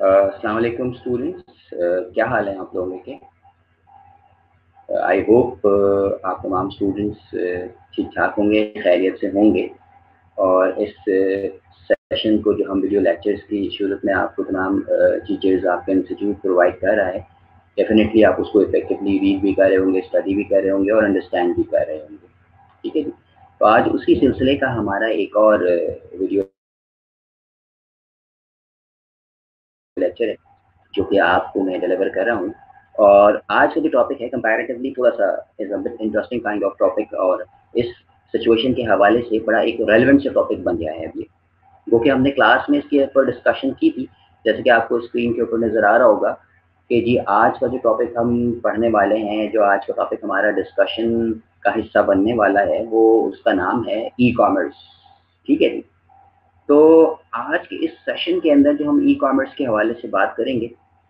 अस्सलाम वालेकुम स्टूडेंट्स, क्या हाल है आप लोगों के? आई होप आप तमाम स्टूडेंट्स ठीक ठाक होंगे, खैरियत से होंगे। और इस सेशन को जो हम वीडियो लेक्चर्स की सूरत में आपको तमाम टीचर्स आपका इंस्टीट्यूट प्रोवाइड कर रहा है, डेफिनेटली आप उसको इफेक्टिवली रीड भी कर रहे होंगे, स्टडी भी कर रहे होंगे और अंडरस्टैंड भी कर रहे होंगे। ठीक है जी। तो आज उसी सिलसिले का हमारा एक और वीडियो लेक्चर है जो कि आपको मैं डिलीवर कर रहा हूँ। और आज का जो टॉपिक है कंपैरेटिवली थोड़ा सा is a bit interesting kind of topic, और इस सिचुएशन के हवाले से बड़ा एक रेलेवेंट सा टॉपिक बन गया है अभी, वो कि हमने क्लास में इसके ऊपर डिस्कशन की थी। जैसे कि आपको स्क्रीन के ऊपर नज़र आ रहा होगा कि जी आज का जो टॉपिक हम पढ़ने वाले हैं, जो आज का टॉपिक हमारा डिस्कशन का हिस्सा बनने वाला है, वो उसका नाम है ई कॉमर्स। ठीक है जी। तो आज के इस सेशन के अंदर जो हम ई कॉमर्स के हवाले से बात करेंगे,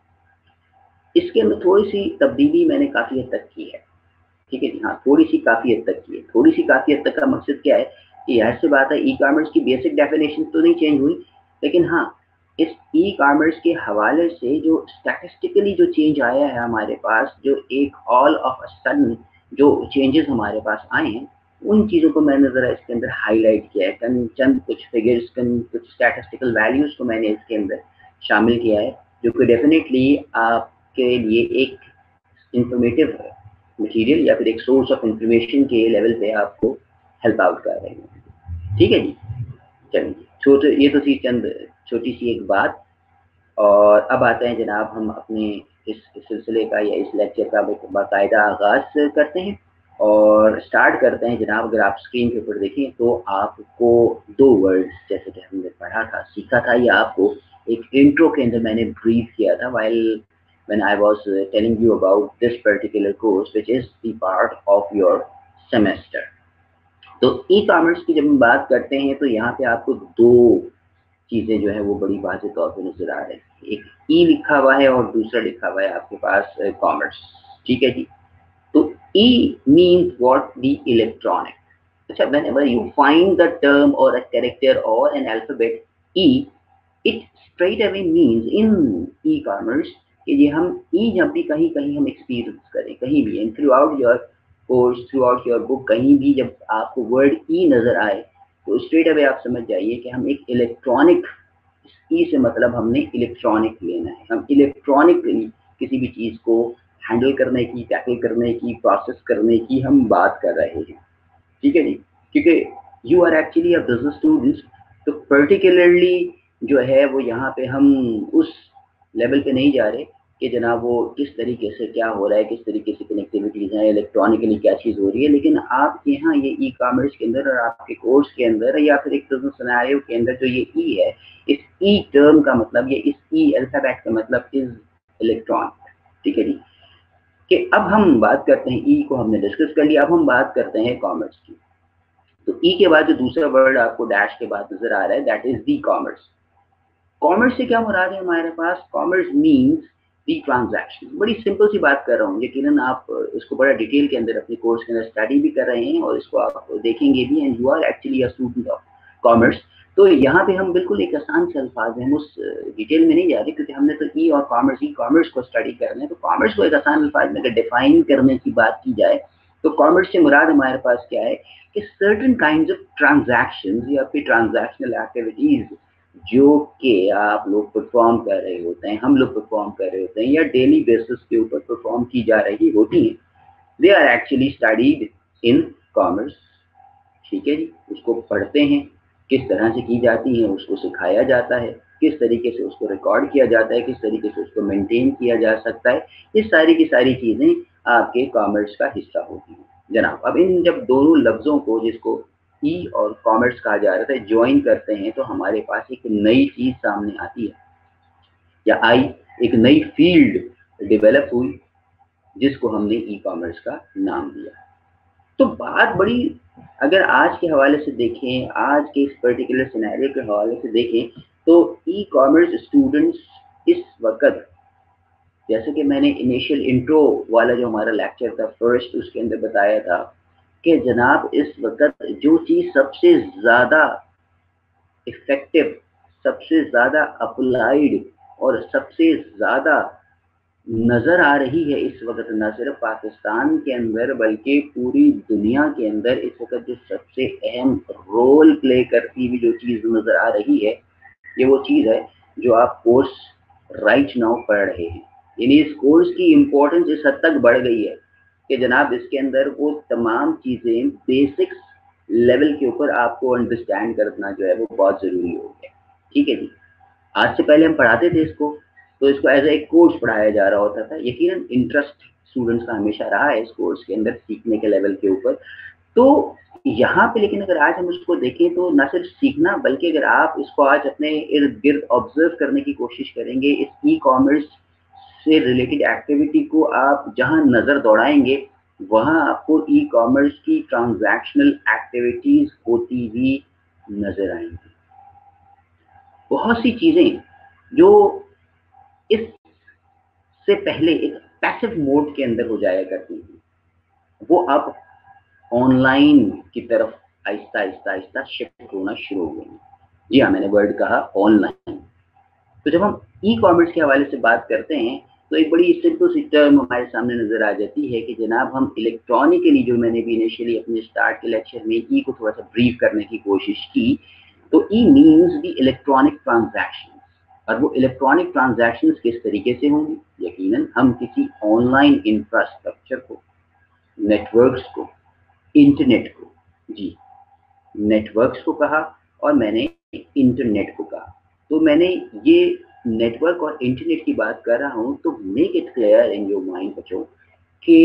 इसके अंदर थोड़ी सी तब्दीली मैंने काफ़ी हद तक की है। ठीक है जी। हाँ, थोड़ी सी काफ़ी हद तक की है। थोड़ी सी काफ़ी हद तक का मकसद क्या है कि यह से बात है, ई कॉमर्स की बेसिक डेफिनेशन तो नहीं चेंज हुई, लेकिन हाँ, इस ई कॉमर्स के हवाले से जो स्टैटिस्टिकली जो चेंज आया है हमारे पास, जो एक ऑल ऑफ अ सडन जो चेंजेस हमारे पास आए हैं, उन चीज़ों को मैंने ज़रा इसके अंदर हाईलाइट किया है। चंद कुछ फिगर्स, कुछ स्टैटिस्टिकल वैल्यूज़ को मैंने इसके अंदर शामिल किया है, जो कि डेफिनेटली आपके लिए एक इंफॉर्मेटिव मटेरियल या फिर एक सोर्स ऑफ इंफॉर्मेशन के लेवल पे आपको हेल्प आउट कर रहे हैं। ठीक है जी। चलिए, ये तो थी चंद छोटी सी एक बात। और अब आते हैं जनाब, हम अपने इस सिलसिले का या इस लेक्चर का बाकायदा आगाज़ करते हैं और स्टार्ट करते हैं जनाब। अगर आप स्क्रीन के ऊपर देखें तो आपको दो वर्ड्स, जैसे कि हमने पढ़ा था, सीखा था, या आपको एक इंट्रो के अंदर मैंने ब्रीफ किया था when I was telling you about this particular course, which is the part of your semester. तो ई कॉमर्स की जब हम बात करते हैं तो यहाँ पे आपको दो चीज़ें जो है वो बड़ी वाज़ेह तौर पे नज़र आ रही है। एक ई लिखा हुआ है और दूसरा लिखा हुआ है आपके पास कॉमर्स। ठीक है जी। तो e means what? The electronic. अच्छा, whenever you find the term or a character or an alphabet E, it straight away means in e-commerce कि ये हम ई जब भी कहीं कहीं हम एक्सपीरियंस करें, कहीं भी, and throughout your course, throughout your book, कहीं भी जब आपको वर्ड ई नज़र आए तो स्ट्रेट अवे आप समझ जाइए कि हम एक इलेक्ट्रॉनिक, ई से मतलब हमने इलेक्ट्रॉनिक लेना है। हम इलेक्ट्रॉनिकली किसी भी चीज़ को हैंडल करने की, टैकल करने की, प्रोसेस करने की हम बात कर रहे हैं। ठीक है जी। क्योंकि you are actually a business students, तो पर्टिकुलरली जो है वो यहाँ पे हम उस लेवल पे नहीं जा रहे कि जनाब वो किस तरीके से क्या हो रहा है, किस तरीके से कनेक्टिविटीज़ हैं, इलेक्ट्रॉनिकली क्या चीज़ हो रही है, लेकिन आप यहाँ ये ई कॉमर्स के अंदर और आपके कोर्स के अंदर या फिर एक बिजनेस सिनेरियो के अंदर जो ये ई है, इस ई टर्म का मतलब, ये इस ई अल्फाबेट का मतलब इज इलेक्ट्रॉनिक। ठीक है जी। कि अब हम बात करते हैं, ई को हमने डिस्कस कर लिया, अब हम बात करते हैं कॉमर्स की। तो ई के बाद जो दूसरा वर्ड आपको डैश के बाद नजर आ रहा है, that is the commerce. Commerce से क्या मुराद है हमारे पास? Commerce means the transaction. बड़ी सिंपल सी बात कर रहा हूँ, यकीनन आप इसको बड़ा डिटेल के अंदर अपने कोर्स के अंदर स्टडी भी कर रहे हैं और इसको आप देखेंगे भी, and you are actually a student of commerce. तो यहाँ पे हम बिल्कुल एक आसान से अल्फाज हैं, हम उस डिटेल में नहीं जा रहे, क्योंकि हमने तो ई और कॉमर्स को स्टडी करना है। तो कॉमर्स को एक आसान अल्फाज में अगर डिफाइन करने की बात की जाए तो कॉमर्स से मुराद हमारे पास क्या है कि सर्टेन काइंड्स ऑफ ट्रांजैक्शंस या फिर ट्रांजैक्शनल एक्टिविटीज जो कि आप लोग परफॉर्म कर रहे होते हैं, हम लोग परफॉर्म कर रहे होते हैं, या डेली बेसिस के ऊपर परफॉर्म की जा रही होती हैं, they are actually studied in commerce. ठीक है जी। उसको पढ़ते हैं, किस तरह से की जाती है, उसको सिखाया जाता है, किस तरीके से उसको रिकॉर्ड किया जाता है, किस तरीके से उसको मेंटेन किया जा सकता है, ये सारी की सारी चीज़ें आपके कॉमर्स का हिस्सा होती हैं जनाब। अब इन जब दोनों लफ्ज़ों को, जिसको ई और कॉमर्स कहा जा रहा था, ज्वाइन करते हैं तो हमारे पास एक नई चीज़ सामने आती है, या आई, एक नई फील्ड डेवलप हुई जिसको हमने ई कॉमर्स का नाम दिया। तो बात बड़ी, अगर आज के हवाले से देखें, आज के इस पर्टिकुलर सिनेरियो के हवाले से देखें, तो ई कॉमर्स स्टूडेंट्स इस वक्त, जैसे कि मैंने इनिशियल इंट्रो वाला जो हमारा लेक्चर था फर्स्ट, उसके अंदर बताया था कि जनाब इस वक्त जो चीज़ सबसे ज़्यादा इफेक्टिव, सबसे ज़्यादा अप्लाइड اور سب سے زیادہ نظر آ رہی ہے اس وقت نہ صرف پاکستان کے اندر بلکہ پوری دنیا کے اندر اس وقت جو سب سے اہم رول پلے کرتی ہوئی جو چیز نظر آ رہی ہے یہ وہ چیز ہے جو آپ کورس رائٹ ناؤ پڑھ رہے ہیں. یعنی اس کورس کی امپورٹنس اس حد تک بڑھ گئی ہے کہ جناب اس کے اندر وہ تمام چیزیں بیسکس لیول کے اوپر آپ کو انڈرسٹینڈ کرنا جو ہے وہ بہت ضروری ہو گیا. ٹھیک ہے جی. آج سے پہلے ہم پڑھاتے تھے اس کو تو اس کو ایز اے کورس پڑھایا جا رہا ہوتا تھا. یقیناً انٹرسٹ اسٹوڈنٹس کا ہمیشہ رہا ہے اس کورس کے اندر سیکھنے کے لیول کے اوپر. تو یہاں پہ لیکن اگر آج ہم اس کو دیکھیں تو نہ صرف سیکھنا بلکہ اگر آپ اس کو آج اپنے ارد گرد آبزرو کرنے کی کوشش کریں گے اس ای کامرس سے ریلیٹڈ ایکٹیویٹی کو آپ جہاں نظر دوڑائیں گے وہاں آپ کو ای کامرس کی ٹرانزیکشنل ایکٹیویٹیز ہوتی ہوئی نظر آئیں گی. بہت سی چیزیں جو اس سے پہلے ایک پیسو موڈ کے اندر ہو جایا کرتی تھی وہ اب آن لائن کی طرف آہستہ آہستہ آہستہ شفٹ ہونا شروع ہو گئی. جی ہاں میں نے ورڈ کہا آن لائن. تو جب ہم ای کامرس کے حوالے سے بات کرتے ہیں تو ایک بڑی سمپل سی ٹرم ہمارے سامنے نظر آ جاتی ہے کہ جناب ہم الیکٹرانکلی جو میں نے بھی انیشلی اپنے اسٹارٹ کے لیکچر میں ای کو تھوڑا سا بریف کرنے کی کوشش کی تو e means the electronic transaction. اور وہ الیکٹرانک ٹرانزیکشن کس طریقے سے ہوں گی؟ یقیناً ہم کسی آن لائن انفراسٹرکچر کو نیٹ ورکس کو انٹرنیٹ کو جی نیٹ ورکس کو کہا اور میں نے انٹرنیٹ کو کہا. تو میں نے یہ نیٹ ورک اور انٹرنیٹ کی بات کر رہا ہوں تو make it clear in your mind بچوں کہ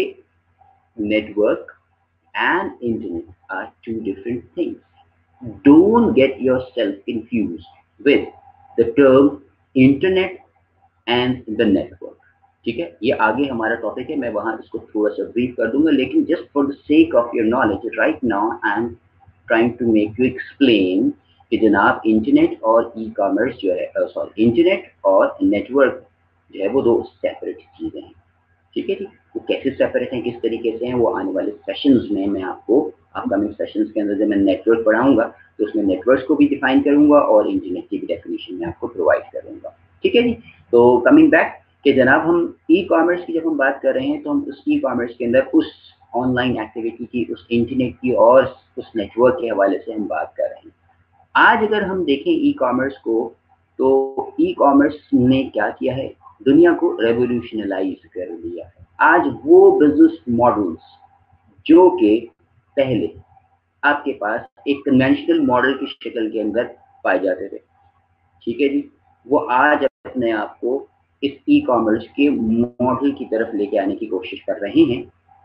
network and internet are two different things. Don't get yourself confused with the term internet and the network. ٹھیک ہے یہ آگے ہمارا ٹاپک ہے میں وہاں اس کو تھوڑا سا بریف کر دوں گا لیکن just for the sake of your knowledge right now I am trying to make you explain کہ جناب انٹرنیٹ اور ای کامرس جو ہے سوری انٹرنیٹ اور نیٹورک جو ہے وہ دو سیپریٹ چیزیں ہیں. ٹھیک ہے جی. وہ کیسے سیپریٹ ہیں کس طریقے سے ہیں وہ آنے والے سیشنز میں آپ کو اپ کمنگ سیشنز کے اندر جب میں نیٹ ورک پڑھاؤں گا تو اس میں نیٹ ورکس کو بھی ڈیفائن کروں گا اور انٹرنیٹ کی بھی ڈیفینیشن میں آپ کو پرووائڈ کروں گا. ٹھیک ہے جی. تو کمنگ بیک کہ جناب ہم ای کامرس کی جب ہم بات کر رہے ہیں تو ہم اس ای کامرس کے اندر اس آن لائن ایکٹیویٹی کی اس انٹرنیٹ کی اور اس نیٹ ورک کے حوالے سے ہم بات کر رہے ہیں. آج اگر ہم دیکھیں ای کامرس کو تو ای کامرس نے کیا کیا ہے دنیا کو ریولیوشنلائز کر دیا ہے. آج وہ بزنس ماڈلس جو کہ پہلے آپ کے پاس ایک کنونشنل ماڈل کی شکل کے اندر پائے جاتے تھے ٹھیک ہے جی وہ آج اپنے آپ کو اس ای کامرس کے ماڈل کی طرف لے کے آنے کی کوشش کر رہے ہیں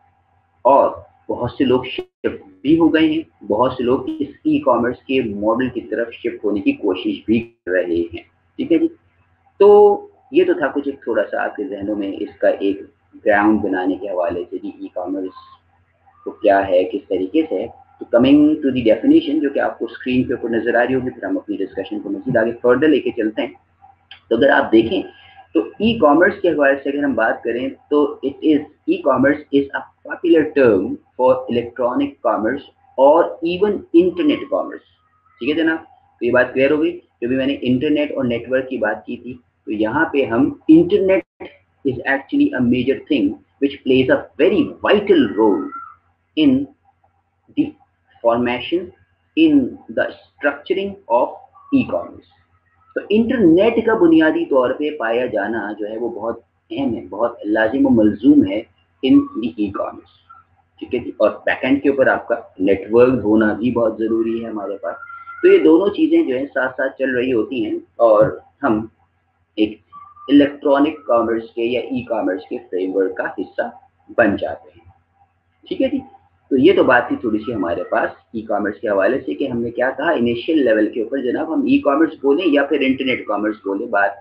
اور بہت سے لوگ شفٹ بھی ہو گئے ہیں. بہت سے لوگ اس ای کامرس کے ماڈل کی طرف شفٹ ہونے کی کوشش بھی کر رہے ہیں. ٹھیک ہے جی. تو یہ تو تھا کچھ ایک تھوڑا سا آپ کے ذہنوں میں اس کا ایک گراؤنڈ بنانے کے حوالے سے ای کامرس تو کیا ہے کس طریقے سے. تو کمنگ ٹو دی ڈیفینیشن جو کہ آپ کو اسکرین پہ اوپر نظر آ رہی ہوگی پھر ہم اپنی ڈسکشن کو مزید آگے فردر لے کے چلتے ہیں. تو اگر آپ دیکھیں تو ای کامرس کے حوالے سے اگر ہم بات کریں تو it is e commerce is a popular term for electronic commerce اور ایون انٹرنیٹ کامرس. ٹھیک ہے جناب. تو یہ بات کلیئر ہو گئی. جو بھی میں نے انٹرنیٹ اور نیٹ ورک کی بات کی تھی تو یہاں پہ ہم internet is actually a major thing which plays a very vital role in the formation in the structuring of e-commerce. تو انٹرنیٹ کا بنیادی طور پہ پایا جانا جو ہے وہ بہت اہم ہے بہت لازم و ملزوم ہے ان دی ای کامرس. ٹھیک ہے جی. اور بیک اینڈ کے اوپر آپ کا نیٹ ورک ہونا بھی بہت ضروری ہے ہمارے پاس. تو یہ دونوں چیزیں جو ہیں ساتھ ساتھ چل رہی ہوتی ہیں اور ہم ایک الیکٹرانک کامرس کے یا ای کامرس کے فریم ورک کا حصہ بن جاتے ہیں. ٹھیک ہے جی. تو یہ تو بات تھی تھوڑی سی ہمارے پاس ای کامرس کے حوالے سے کہ ہم نے کیا کہا انیشیل لیول کے اوپر جناب ہم ای کامرس بولیں یا پھر انٹرنیٹ کامرس بولیں بات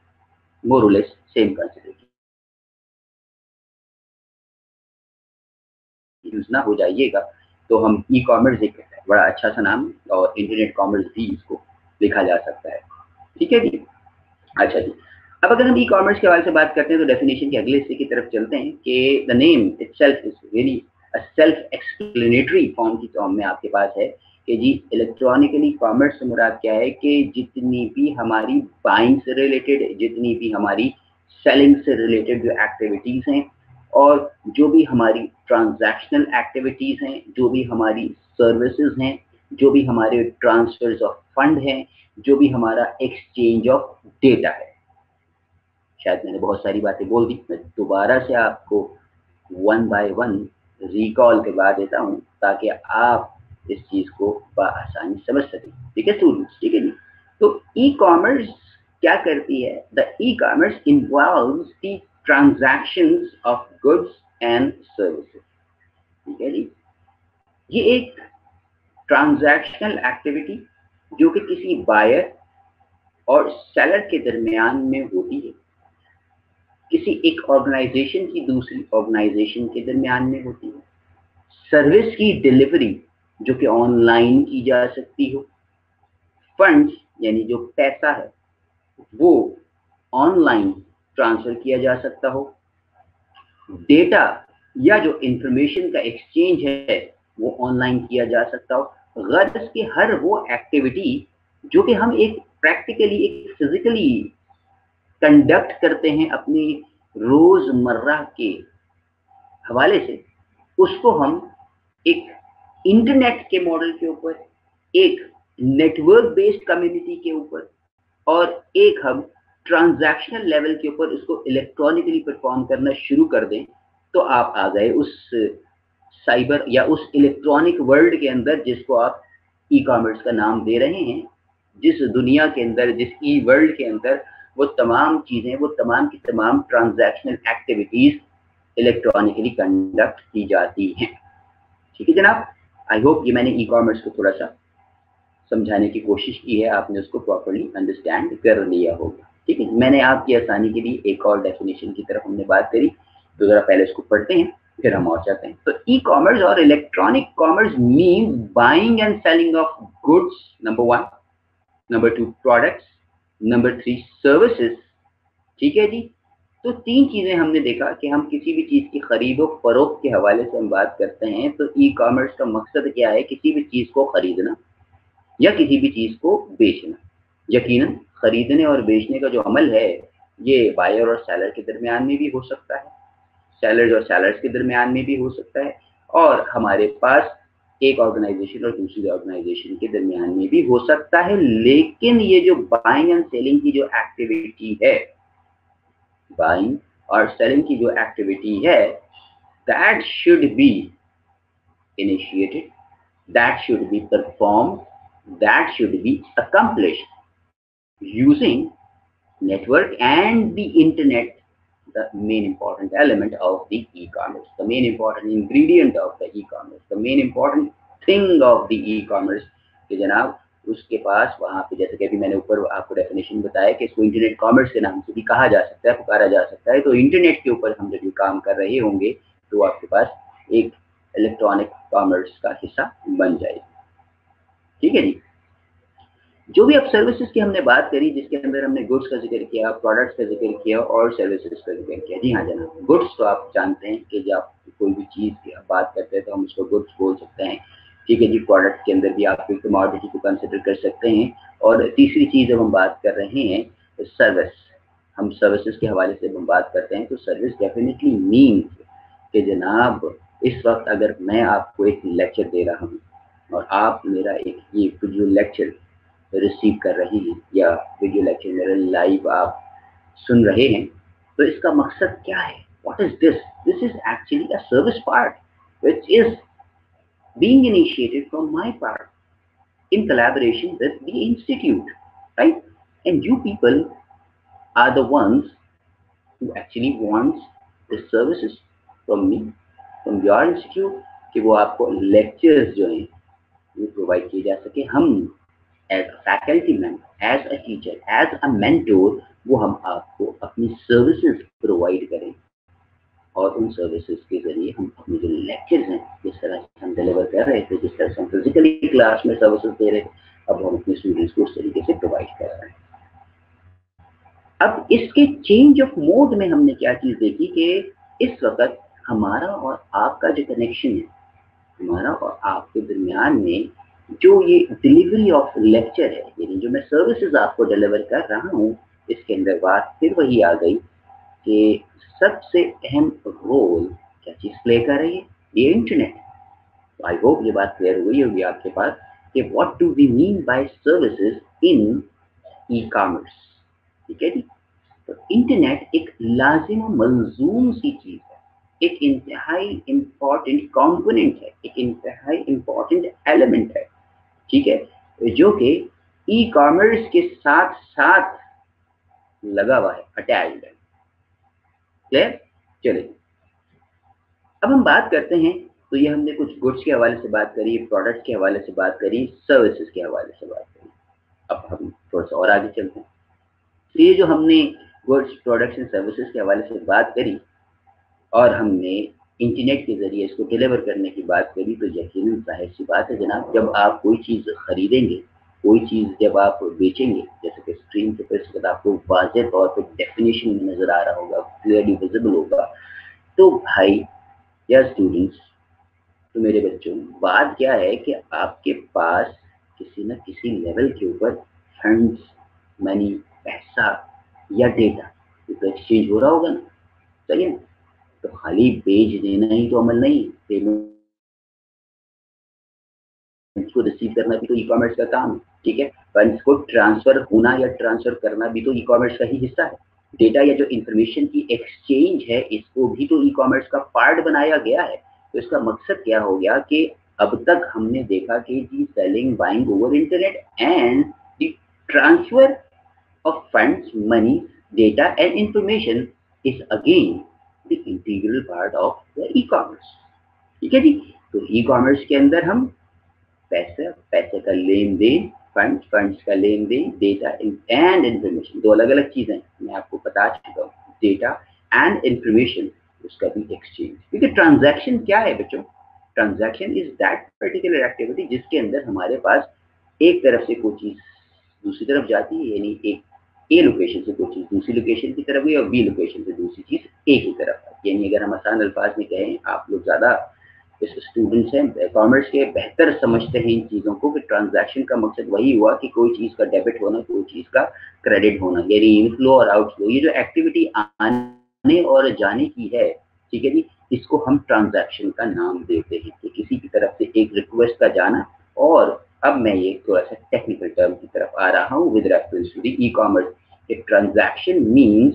مور اور لیس سیم کنسیڈر یوز نہ ہو جائیے گا. تو ہم ای کامرس ایک بڑا اچھا سا نام اور انٹرنیٹ کامرس بھی اس کو لکھا جا سکتا ہے. ٹھیک ہے جی. اچھا جی. اب اگر ہم ای کامرس کے حوالے سے بات کرتے ہیں تو ڈیفینیشن کے اگلے حصے کی طرف چلتے ہیں کہ the name itself is very self explanatory form کی فارم میں آپ کے پاس ہے کہ جی الیکٹرانکلی کامرس سے مراد کیا ہے کہ جتنی بھی ہماری بائنگ سے ریلیٹڈ، جتنی بھی ہماری سیلنگ سے ریلیٹڈ جو ایکٹیویٹیز ہیں، اور جو بھی ہماری ٹرانزیکشنل ایکٹیویٹیز ہیں، جو بھی ہماری سروسز ہیں، جو بھی ہمارے ٹرانسفرز آف فنڈ ہیں، جو بھی ہمارا ایکسچینج آف ڈیٹا ہے. شاید میں نے بہت ساری باتیں بول دی، میں دوبارہ سے آپ کو 1 by 1 ریکال کروا دیتا ہوں تاکہ آپ اس چیز کو بآسانی سمجھ سکیں. ٹھیک ہے اسٹوڈنٹس؟ ٹھیک ہے جی. تو ای کامرس کیا کرتی ہے؟ The e commerce involves the transactions of goods and services. ٹھیک ہے جی. یہ ایک ٹرانزیکشنل ایکٹیویٹی جو کہ کسی بائر اور سیلر کے درمیان میں ہوتی ہے، کسی ایک آرگنائزیشن کی دوسری آرگنائزیشن کے درمیان میں ہوتی ہے. سروس کی ڈیلیوری جو کہ آن لائن کی جا سکتی ہو، فنڈز یعنی جو پیسہ ہے وہ آن لائن ٹرانسفر کیا جا سکتا ہو، ڈیٹا یا جو انفارمیشن کا ایکسچینج ہے وہ آن لائن کیا جا سکتا ہو. غرض کی ہر وہ ایکٹیویٹی جو کہ ہم ایک پریکٹیکلی، ایک فزیکلی کنڈکٹ کرتے ہیں اپنی روز مرہ کے حوالے سے، اس کو ہم ایک انٹرنیٹ کے ماڈل کے اوپر، ایک نیٹ ورک بیسڈ کمیونٹی کے اوپر، اور ایک ہم ٹرانزیکشنل لیول کے اوپر اس کو الیکٹرانکلی پرفارم کرنا شروع کر دیں، تو آپ آ گئے اس سائبر یا اس الیکٹرانک ورلڈ کے اندر جس کو آپ ای کامرس کا نام دے رہے ہیں. جس دنیا کے اندر، جس ای ورلڈ کے اندر وہ تمام چیزیں، وہ تمام کی تمام ٹرانزیکشنل ایکٹیویٹیز الیکٹرانکلی کنڈکٹ کی جاتی ہیں. ٹھیک ہے جناب؟ آئی ہوپ یہ میں نے ای کامرس کو تھوڑا سا سمجھانے کی کوشش کی ہے، آپ نے اس کو پراپرلی انڈرسٹینڈ کر لیا ہوگا. ٹھیک ہے، میں نے آپ کی آسانی کے لیے ایک اور ڈیفینیشن کی طرف ہم نے بات کری، تو ذرا پہلے اس کو پڑھتے ہیں پھر ہم اور چاہتے ہیں. تو ای کامرس اور electronic commerce means buying and selling of goods, number 1، number 2 products, number 3 services. ٹھیک ہے جی. تو 3 چیزیں ہم نے دیکھا کہ ہم کسی بھی چیز کی خرید و فروخت کے حوالے سے ہم بات کرتے ہیں تو ای کامرس کا مقصد کیا ہے؟ کسی بھی چیز کو خریدنا یا کسی بھی چیز کو بیچنا. یقیناً خریدنے اور بیچنے کا جو عمل ہے یہ بائر اور سیلر کے درمیان میں بھی ہو سکتا ہے، سیلرز اور سیلرز کے درمیان میں بھی ہو سکتا ہے، اور ہمارے پاس ایک آرگنائزیشن اور دوسری آرگنائزیشن کے درمیان میں بھی ہو سکتا ہے. لیکن یہ جو بائنگ اینڈ سیلنگ کی جو ایکٹیویٹی ہے، بائنگ اور سیلنگ کی جو ایکٹیویٹی ہے، that should be initiated, that should be performed, that should be accomplished using network and the internet, the main important element of the e-commerce, the main important ingredient of the e-commerce, the main important thing of the e-commerce. کہ جناب اس کے پاس وہاں پہ، جیسے کہ ابھی میں نے اوپر آپ کو ڈیفینیشن بتایا کہ اس کو انٹرنیٹ کامرس کے نام سے بھی کہا جا سکتا ہے، پکارا جا سکتا ہے. تو انٹرنیٹ کے اوپر ہم جب یہ کام کر رہے ہوں گے تو آپ کے پاس ایک الیکٹرانک کامرس کا حصہ بن جائے گا. ٹھیک ہے جی. جو بھی اب سروسز کی ہم نے بات کری، جس کے اندر ہم نے گڈس کا ذکر کیا، پروڈکٹس کا ذکر کیا اور سروسز کا ذکر کیا. جی ہاں جناب، گڈس تو آپ جانتے ہیں کہ جب آپ کوئی بھی چیز کی بات کرتے ہیں تو ہم اس کو گڈس بول سکتے ہیں. ٹھیک ہے جی. پروڈکٹ کے اندر بھی آپ ایک کموڈٹی کو کنسیڈر کر سکتے ہیں. اور تیسری چیز جب ہم بات کر رہے ہیں سروس، ہم سروسز کے حوالے سے ہم بات کرتے ہیں تو سروس ڈیفینیٹلی مینس کہ جناب اس وقت اگر میں آپ کو ایک لیکچر دے رہا ہوں اور آپ میرا ایک یہ ویڈیو لیکچر ریسیو کر رہے ہیں یا ویڈیو لیکچر میرا لائیو آپ سن رہے ہیں، تو اس کا مقصد کیا ہے؟ What is this? This is actually a service part which is being initiated from my part in collaboration with the institute, right? And you people are the ones who actually wants the services from me, from your institute, کہ وہ آپ کو lectures جو ہیں وہ provide کیے جا سکے. ہم as a faculty member, as a teacher, as a mentor, وہ ہم آپ کو اپنی سروسز پرووائڈ کریں، اور ان سروسز کے ذریعے ہم اپنے جو لیکچرز ہیں جس طرح سے ہم ڈیلیور کر رہے تھے، جس طرح سے ہم فزیکلی کلاس میں سروسز دے رہے تھے، اب ہم اپنے اسٹوڈنٹس کو اس طریقے سے پرووائڈ کر رہے ہیں. اب اس کے چینج آف موڈ میں ہم نے کیا چیز دیکھی کہ اس وقت ہمارا اور آپ کا جو کنیکشن ہے، ہمارا اور آپ کے درمیان میں जो ये डिलीवरी ऑफ लेक्चर है, यानी जो मैं सर्विसेज आपको डिलीवर कर रहा हूँ, इसके अंदर बात फिर वही आ गई कि सबसे अहम रोल क्या चीज़ प्ले कर रही है? ये इंटरनेट। आई होप ये बात क्लियर हुई होगी आपके पास कि what do we mean by services in e commerce. ठीक है जी। तो इंटरनेट एक लाजिम और मलजूम सी चीज है, एक इंतहाई इंपॉर्टेंट कंपोनेंट है, एक इंतहाई इंपॉर्टेंट एलिमेंट है, ठीक है, जो कि ई कॉमर्स के साथ साथ लगा हुआ है, अटैच्ड है। क्लियर? चलिए अब हम बात करते हैं। तो ये हमने कुछ गुड्स के हवाले से बात करी, प्रोडक्ट के हवाले से बात करी, सर्विसेज के हवाले से बात करी। अब हम थोड़ा सा और आगे चलते हैं। तो ये जो हमने गुड्स प्रोडक्ट्स एंड सर्विसेज के हवाले से बात करी और हमने इंटरनेट के जरिए इसको डिलीवर करने की बात करी, तो यकीनन जाहिर सी बात है जनाब, जब आप कोई चीज़ खरीदेंगे, कोई चीज़ जब आप बेचेंगे, जैसे कि स्क्रीन के पर आपको वाज़ेह तौर पर डेफिनेशन में नज़र आ रहा होगा, क्लियरली विजिबल होगा, तो भाई या स्टूडेंट्स, तो मेरे बच्चों, बात क्या है कि आपके पास किसी न किसी लेवल के ऊपर फंड्स, मनी, पैसा या डेटा तो एक्सचेंज हो रहा होगा ना, सही है। तो खाली बेच देना ही तो अमल नहीं, पेमेंट को रिसीव करना भी तो ई कॉमर्स का काम है, ठीक है। फंड्स को ट्रांसफर होना या ट्रांसफर करना भी तो ई कॉमर्स का ही हिस्सा है। डेटा या जो इंफॉर्मेशन की एक्सचेंज है, इसको भी तो ई कॉमर्स का पार्ट बनाया गया है। तो इसका मकसद क्या हो गया कि अब तक हमने देखा कि जी selling buying over internet and the transfer of funds, money, data and information is again the integral part of the e-commerce। ठीक है जी। तो ई-कॉमर्स के अंदर हम पैसे का लेन देन, फंड्स का लेन देन, डेटा एंड इंफॉर्मेशन, दो अलग अलग चीजें मैं आपको बता चुका हूँ, डेटा एंड इंफॉर्मेशन, उसका भी एक्सचेंज। क्योंकि ट्रांजैक्शन क्या है बच्चों? Transaction is that particular activity जिसके अंदर हमारे पास एक तरफ से कोई चीज दूसरी तरफ जाती है, यानी एक ए लोकेशन से कोई चीज दूसरी लोकेशन की तरफ गई और बी लोकेशन से दूसरी चीज ए की तरफ आई। यानी अगर हम आसान अल्फाज में कहें, आप लोग ज्यादा स्टूडेंट्स हैं कॉमर्स के, बेहतर समझते हैं इन चीज़ों को कि ट्रांजैक्शन का मकसद वही हुआ कि कोई चीज़ का डेबिट होना, कोई चीज़ का क्रेडिट होना, यानी इनफ्लो और आउटफ्लो। ये जो एक्टिविटी आने और जाने की है, ठीक है जी, इसको हम ट्रांजैक्शन का नाम देते हैं कि किसी की तरफ से एक रिक्वेस्ट का जाना। और अब मैं ये थोड़ा सा टेक्निकल टर्म की तरफ आ रहा हूँ with reference to the e commerce. Transaction means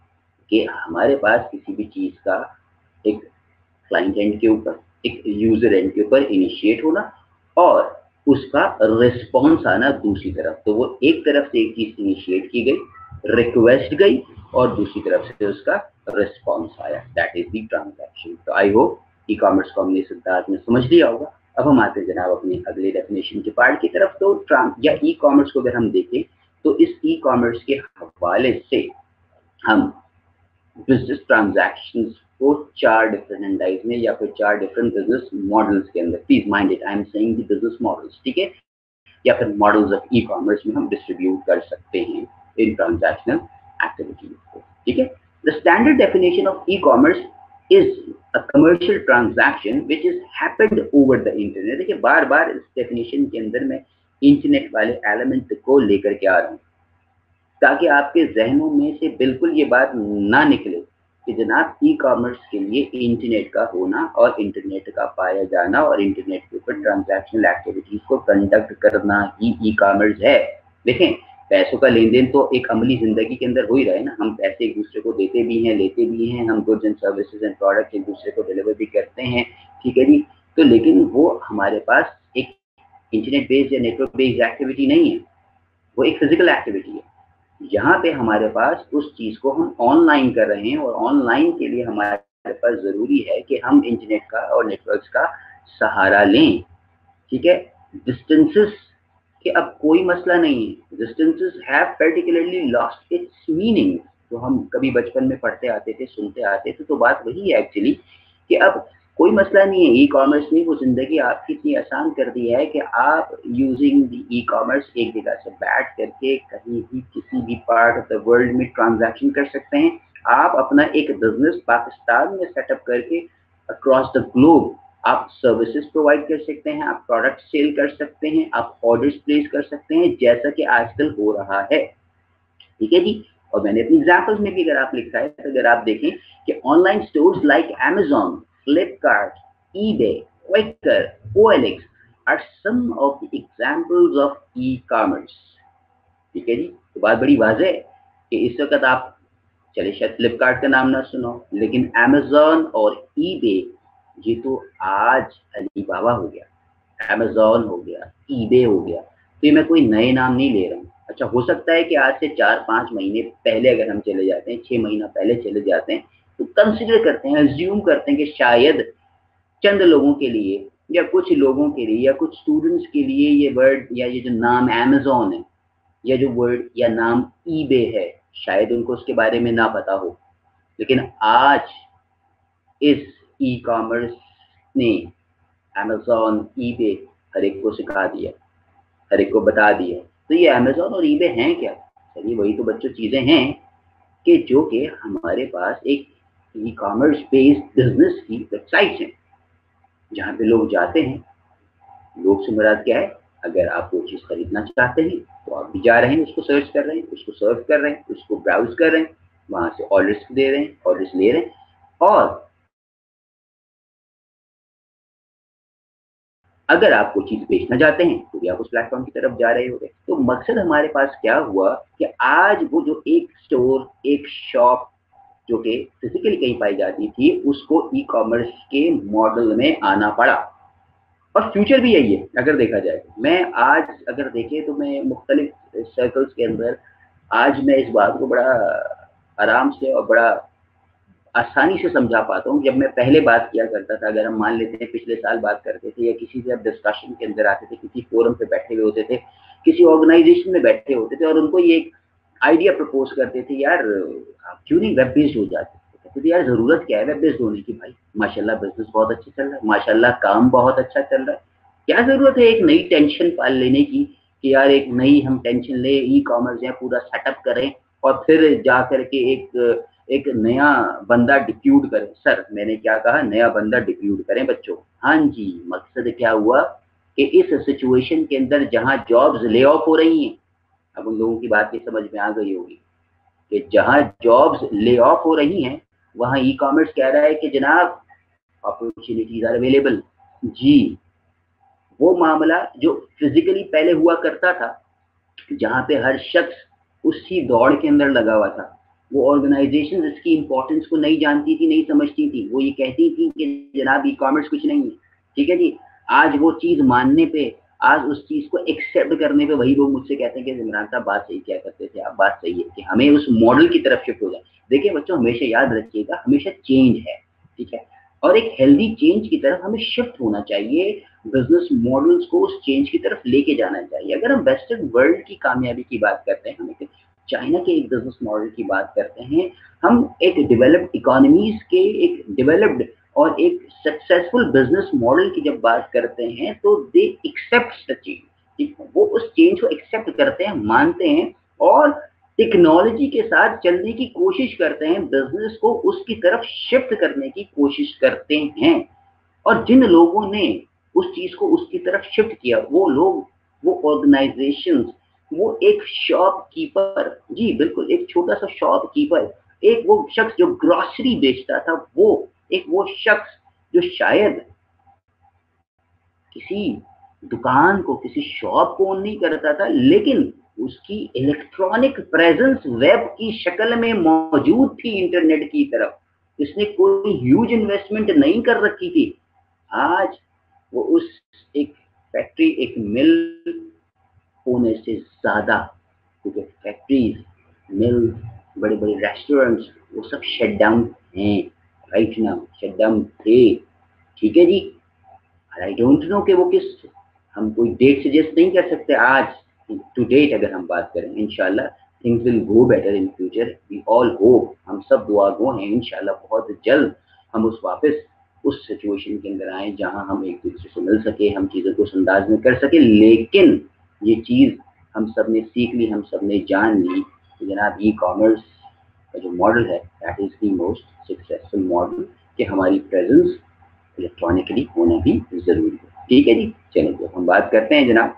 कि हमारे पास किसी भी चीज़ का एक क्लाइंट एंड के ऊपर, एक यूजर एंड के ऊपर इनिशिएट होना और उसका रिस्पॉन्स आना दूसरी तरफ। तो वो एक तरफ से एक चीज इनिशिएट की गई, रिक्वेस्ट गई और दूसरी तरफ से उसका रिस्पॉन्स आया, दैट इज द ट्रांजैक्शन। तो आई होप ई कॉमर्स को हमने सिद्धार्थ में समझ लिया होगा। अब हम आते हैं जनाब अपने अगले डेफिनेशन के पार्ट की तरफ। तो या ई कॉमर्स को अगर हम देखें तो इस ई कॉमर्स के हवाले से हम बिजनेस ट्रांजैक्शंस को चार डिफरेंट अंदाज में या फिर चार डिफरेंट बिजनेस मॉडल्स के अंदर, please mind it, I am saying the business models, ठीक है, या फिर मॉडल्स ऑफ ई कॉमर्स में हम डिस्ट्रीब्यूट कर सकते हैं इन ट्रांजैक्शनल एक्टिविटीज को, ठीक है। The standard definition of e commerce is a commercial transaction which is happened over the internet. देखिए बार बार इस डेफिनेशन के अंदर मैं इंटरनेट वाले एलिमेंट को लेकर के आ रहा हूँ ताकि आपके जहनों में से बिल्कुल ये बात ना निकले कि जनाब ई कॉमर्स के लिए इंटरनेट का होना और इंटरनेट का पाया जाना और इंटरनेट के ऊपर ट्रांजैक्शनल एक्टिविटीज को कंडक्ट करना ही ई कॉमर्स है। देखें, पैसों का लेन देन तो एक अमली जिंदगी के अंदर हो ही रहा है ना, हम पैसे एक दूसरे को देते भी हैं, लेते भी हैं, हम goods and services and product एक दूसरे को डिलीवर भी करते हैं, ठीक है जी। तो लेकिन वो हमारे पास एक इंटरनेट बेस्ड या नेटवर्क बेस्ड एक्टिविटी नहीं है, वो एक फिजिकल एक्टिविटी है। यहाँ पे हमारे पास उस चीज को हम ऑनलाइन कर रहे हैं और ऑनलाइन के लिए हमारे पास जरूरी है कि हम इंटरनेट का और नेटवर्क्स का सहारा लें, ठीक है। डिस्टेंसेस के अब कोई मसला नहीं है, distances have particularly lost its meaning. तो हम कभी बचपन में पढ़ते आते थे, सुनते आते थे, तो बात वही है एक्चुअली कि अब कोई मसला नहीं है। ई कॉमर्स ने वो जिंदगी आपकी इतनी आसान कर दी है कि आप यूजिंग द ई कॉमर्स एक जगह से बैठ करके कहीं भी किसी भी पार्ट ऑफ द वर्ल्ड में ट्रांजैक्शन कर सकते हैं। आप अपना एक बिजनेस पाकिस्तान में सेटअप करके अक्रॉस द ग्लोब आप सर्विसेज प्रोवाइड कर सकते हैं, आप प्रोडक्ट सेल कर सकते हैं, आप ऑर्डर्स प्लेस कर सकते हैं, जैसा कि आजकल हो रहा है, ठीक है जी। और मैंने अपनी एग्जाम्पल्स में भी अगर आप लिखा है, तो अगर आप देखें कि online stores like Amazon, Flipkart, eBay, Quaker, OLX are some of the examples of e-commerce, ठीक है जी। तो बात बड़ी वाज़ेह है कि इस वक्त आप चलिए शायद फ्लिपकार्ट का नाम ना सुनो, लेकिन Amazon और eBay ये तो आज अलीबाबा हो गया, Amazon हो गया, eBay हो गया, तो ये मैं कोई नए नाम नहीं ले रहा हूँ। अच्छा, हो सकता है कि आज से 4-5 महीने पहले अगर हम चले जाते हैं, 6 महीना पहले चले जाते हैं, तो कंसिडर करते हैं, अज्यूम करते हैं कि शायद चंद लोगों के लिए या कुछ लोगों के लिए या कुछ स्टूडेंट्स के लिए ये वर्ड या ये जो नाम Amazon है या जो वर्ड या नाम eBay है, शायद उनको उसके बारे में ना पता हो, लेकिन आज इस ई कॉमर्स ने Amazon, eBay हर एक को सिखा दिया, हर एक को बता दिया। तो ये Amazon और eBay हैं क्या? चलिए वही तो बच्चों चीज़ें हैं कि जो कि हमारे पास एक ई कॉमर्स बेस्ड बिजनेस की वेबसाइट्स हैं, जहाँ पे लोग जाते हैं। लोग से मुराद क्या है? अगर आप वो चीज़ खरीदना चाहते हैं तो आप भी जा रहे हैं, उसको सर्च कर रहे हैं, उसको सर्व कर रहे हैं, उसको ब्राउज कर रहे हैं, वहाँ से ऑर्डर्स दे रहे हैं, ऑर्डर्स ले रहे हैं, और अगर आप कोई चीज़ बेचना चाहते हैं तो भी आप उस प्लेटफॉर्म की तरफ जा रहे होंगे। तो मकसद हमारे पास क्या हुआ कि आज वो जो एक स्टोर, एक शॉप जो कि फिजिकली कहीं पाई जाती थी, उसको ई कॉमर्स के मॉडल में आना पड़ा, और फ्यूचर भी यही है अगर देखा जाए। मैं आज अगर देखें तो मैं मुख्तलिफ सर्कल्स के अंदर आज मैं इस बात को बड़ा आराम से और बड़ा आसानी से समझा पाता हूँ। जब मैं पहले बात किया करता था, अगर हम मान लेते हैं पिछले साल बात करते थे या किसी से आप डिस्कशन के अंदर आते थे, किसी फोरम पे बैठे हुए होते थे, किसी ऑर्गेनाइजेशन में बैठे होते थे और उनको ये एक आइडिया प्रपोज करते थे, यार आप क्यों नहीं वेब बेस्ड हो जाते? कहते थे यार ज़रूरत क्या है वेब बेस्ड होने की भाई, माशाल्लाह बिज़नेस बहुत अच्छा चल रहा है, माशाल्लाह काम बहुत अच्छा चल रहा है, क्या ज़रूरत है एक नई टेंशन पाल लेने की कि यार एक नई हम टेंशन ले, ई-कॉमर्स या पूरा सेटअप करें और फिर जा कर के एक नया बंदा डिप्यूट करें। सर मैंने क्या कहा? नया बंदा डिप्यूट करें बच्चों। हाँ जी, मकसद क्या हुआ कि इस सिचुएशन के अंदर जहाँ जॉब्स ले ऑफ हो रही हैं, अब उन लोगों की बात ये समझ में आ गई होगी कि जहाँ जॉब्स ले ऑफ हो रही हैं, वहाँ ई कॉमर्स कह रहा है कि जनाब अपॉर्चुनिटीज आर अवेलेबल। जी, वो मामला जो फिजिकली पहले हुआ करता था, जहाँ पे हर शख्स उसी दौड़ के अंदर लगा हुआ था, वो ऑर्गेनाइजेशन इसकी इंपॉर्टेंस को नहीं जानती थी, नहीं समझती थी, वो ये कहती थी कि जनाब ई कॉमर्स कुछ नहीं है, ठीक है जी। आज वो चीज़ मानने पे, आज उस चीज़ को एक्सेप्ट करने पे वही लोग मुझसे कहते हैं कि इमरान साहब बात सही क्या करते थे आप, बात सही है कि हमें उस मॉडल की तरफ शिफ्ट हो जाए। देखिए बच्चों, हमेशा याद रखिएगा, हमेशा चेंज है, ठीक है, और एक हेल्दी चेंज की तरफ हमें शिफ्ट होना चाहिए, बिजनेस मॉडल्स को उस चेंज की तरफ लेके जाना चाहिए। अगर हम वेस्टर्न वर्ल्ड की कामयाबी की बात करते हैं, हम एक चाइना के एक बिजनेस मॉडल की बात करते हैं, हम एक डेवलप्ड इकोनॉमीज के एक डेवलप्ड और एक सक्सेसफुल बिजनेस मॉडल की जब बात करते हैं, तो दे एक्सेप्ट द चेंज, वो उस चेंज को एक्सेप्ट करते हैं, मानते हैं और टेक्नोलॉजी के साथ चलने की कोशिश करते हैं, बिजनेस को उसकी तरफ शिफ्ट करने की कोशिश करते हैं। और जिन लोगों ने उस चीज को उसकी तरफ शिफ्ट किया, वो लोग, वो ऑर्गेनाइजेशंस, वो एक शॉपकीपर, जी बिल्कुल, एक छोटा सा शॉपकीपर, एक वो शख्स जो ग्रोसरी बेचता था, वो एक वो शख्स जो शायद किसी दुकान को, किसी शॉप को ओन नहीं करता था, लेकिन उसकी इलेक्ट्रॉनिक प्रेजेंस वेब की शक्ल में मौजूद थी इंटरनेट की तरफ। इसने कोई ह्यूज इन्वेस्टमेंट नहीं कर रखी थी। आज वो उस एक फैक्ट्री, एक मिल होने से ज़्यादा, क्योंकि फैक्ट्रीज, मिल, बड़े बड़े रेस्टोरेंट्स, वो सब शट डाउन हैं राइट नाउ, शट डाउन थे, ठीक है जी। आई डोंट नो कि वो किस, हम कोई डेट सजेस्ट नहीं कर सकते आज टू डेट। अगर हम बात करें, इंशाल्लाह things will go better in future, we all hope, हम सब दुआ गो हैं, इंशाल्लाह बहुत जल्द हम उस वापस उस सिचुएशन के अंदर आए जहां हम एक दूसरे से मिल सके, हम चीज़ों को उस अंदाज में कर सके। लेकिन ये चीज़ हम सब ने सीख ली, हम सब ने जान ली कि जनाब ई कॉमर्स का जो मॉडल है, that is the most successful model, कि हमारी प्रेजेंस इलेक्ट्रॉनिकली होना भी ज़रूरी है। ठीक है जी, चलिए हम बात करते हैं जनाब।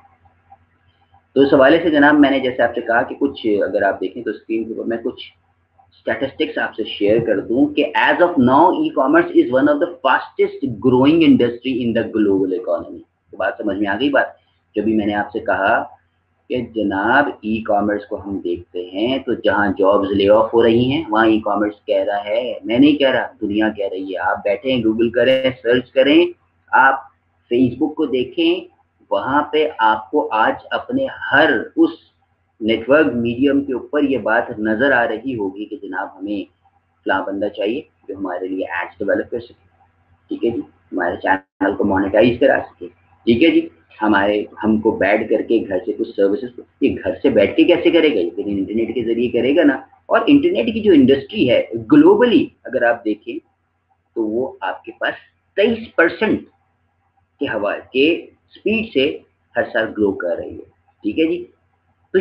तो इस हवाले से जनाब मैंने जैसे आपसे कहा कि कुछ अगर आप देखें तो स्क्रीन के ऊपर मैं कुछ स्टैटिस्टिक्स आपसे शेयर कर दूं कि as of now e commerce is one of the fastest growing industry in the global economy. तो बात समझ में आ गई बात? जब भी मैंने आपसे कहा कि जनाब ई कॉमर्स को हम देखते हैं तो जहां जॉब्स ले ऑफ हो रही हैं वहां ई कॉमर्स कह रहा है, मैं नहीं कह रहा, दुनिया कह रही है। आप बैठे गूगल करें, सर्च करें, आप फेसबुक को देखें, वहां पे आपको आज अपने हर उस नेटवर्क मीडियम के ऊपर ये बात नजर आ रही होगी कि जनाब हमें फलां बंदा चाहिए जो हमारे लिए एड्स डेवलप कर सके, ठीक है जी, हमारे चैनल को मोनेटाइज करा सके, ठीक है जी, हमारे हमको बैठ करके घर से कुछ सर्विसेज, ये घर से बैठ के कैसे करेगा, ये इंटरनेट के जरिए करेगा ना। और इंटरनेट की जो इंडस्ट्री है ग्लोबली अगर आप देखें तो वो आपके पास 23% के हवा के स्पीड से हर साल ग्रो कर रही है, ठीक है जी। तो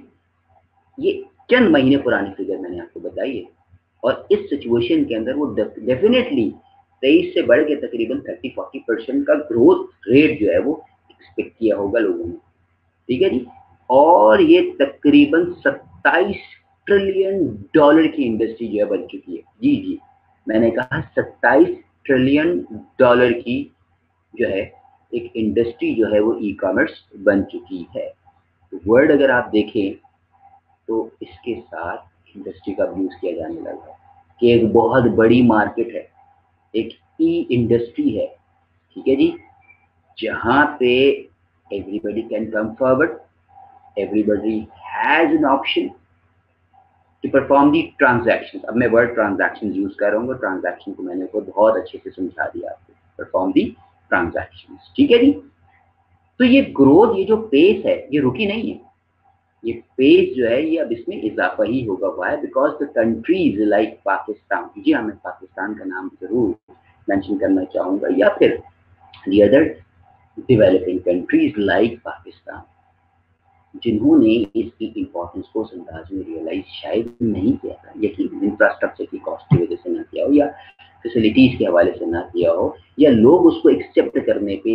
ये चंद महीने पुरानी फिगर मैंने आपको बताई है, और इस सिचुएशन के अंदर वो डेफिनेटली 23 से बढ़ के तकरीबन 30-40% का ग्रोथ रेट जो है वो एक्सपेक्ट किया होगा लोगों ने, ठीक है जी। और ये तकरीबन 27 ट्रिलियन डॉलर की इंडस्ट्री जो है बन चुकी है। जी जी, मैंने कहा 27 ट्रिलियन डॉलर की जो है एक इंडस्ट्री जो है वो ई कॉमर्स बन चुकी है। तो वर्ड अगर आप देखें तो इसके साथ इंडस्ट्री का यूज किया जाने लगा है कि एक बहुत बड़ी मार्केट है, एक ई इंडस्ट्री है, ठीक है जी, जहां पे everybody can come forward, everybody has an option to perform the transaction. अब मैं वर्ड ट्रांजैक्शन यूज कर रहा हूँ, ट्रांजैक्शन को मैंने बहुत अच्छे से समझा दिया आपको, परफॉर्म दी ट्रांजैक्शन, ठीक है जी। तो ये ग्रोथ, ये जो पेस है ये रुकी नहीं है, ये पेस जो है ये अब इसमें इजाफा ही होगा। Why? Because the countries like Pakistan, जी हाँ मैं पाकिस्तान का नाम जरूर मेंशन करना चाहूंगा, या फिर the other developing countries like Pakistan, जिन्होंने इसकी इंपॉर्टेंस को उस अंदाज में रियलाइज शायद नहीं किया था, यकीन इंफ्रास्ट्रक्चर की कॉस्ट की वजह से ना किया हो, या फैसिलिटीज के हवाले से ना किया हो, या लोग उसको एक्सेप्ट करने पे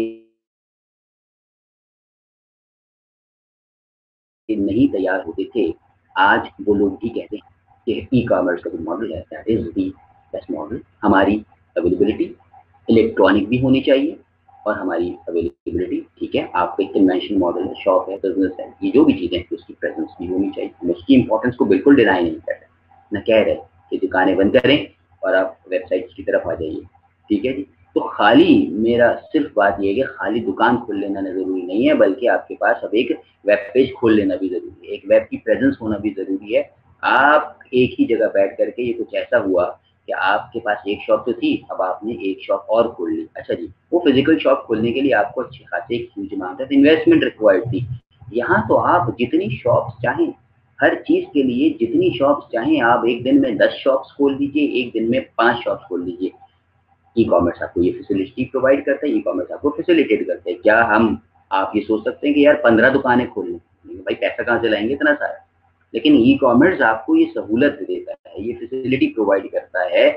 नहीं तैयार होते थे। आज वो लोग भी कहते हैं कि ई कॉमर्स का जो मॉडल है that is the best model. हमारी अवेलेबिलिटी इलेक्ट्रॉनिक भी होनी चाहिए, और हमारी अवेलेबिलिटी, ठीक है, आपका एक कन्वेंशन मॉडल है, शॉप है, बिजनेस है, ये जो भी चीज़ें हैं उसकी प्रेजेंस भी होनी चाहिए। हम उसकी इंपॉर्टेंस को बिल्कुल डिनाई नहीं कर रहे, न कह रहे कि दुकानें बंद करें और आप वेबसाइट की तरफ आ जाइए, ठीक है जी। तो खाली मेरा सिर्फ बात यह है कि खाली दुकान खोल लेना ज़रूरी नहीं है, बल्कि आपके पास अब एक वेब पेज खोल लेना भी ज़रूरी है, एक वेब की प्रेजेंस होना भी ज़रूरी है। आप एक ही जगह बैठ करके, ये कुछ ऐसा हुआ कि आपके पास एक शॉप तो थी, अब आपने एक शॉप और खोल ली, अच्छा जी, वो फिजिकल शॉप खोलने के लिए आपको अच्छी खासी एक huge amount of investment required थी। यहाँ तो आप जितनी शॉप्स चाहें, हर चीज़ के लिए जितनी शॉप्स चाहें, आप एक दिन में 10 शॉप्स खोल दीजिए, एक दिन में 5 शॉप्स खोल दीजिए। ई कॉमर्स आपको ये फैसिलिटी प्रोवाइड करता है, ई कॉमर्स आपको फैसिलिटेट करता है। क्या हम, आप ये सोच सकते हैं कि यार 15 दुकानें खोल लें, भाई पैसा कहाँ से लाएंगे इतना सारा? लेकिन ई कॉमर्स आपको ये सहूलत देता है, ये फैसिलिटी प्रोवाइड करता है